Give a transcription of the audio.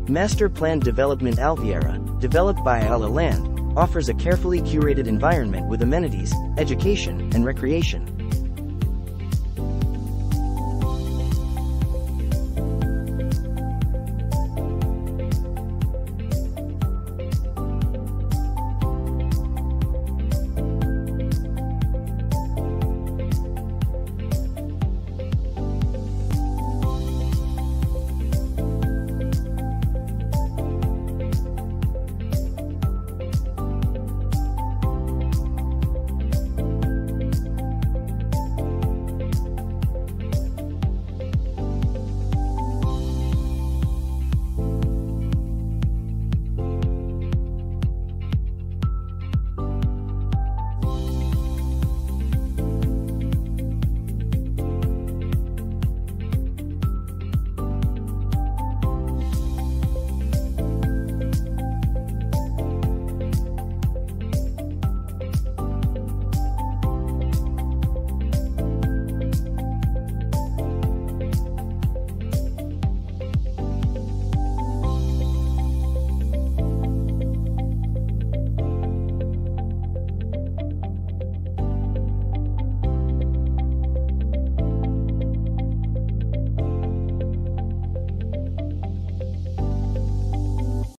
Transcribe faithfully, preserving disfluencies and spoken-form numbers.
Master Plan Development Alviera, developed by Ayala Land, offers a carefully curated environment with amenities, education, and recreation.